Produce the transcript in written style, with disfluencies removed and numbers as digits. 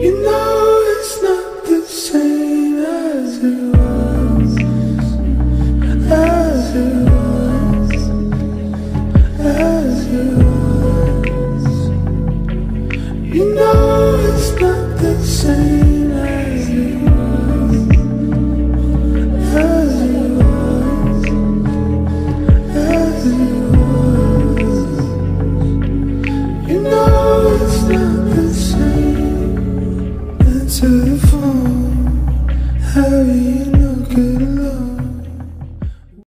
You know it's not the same as it was.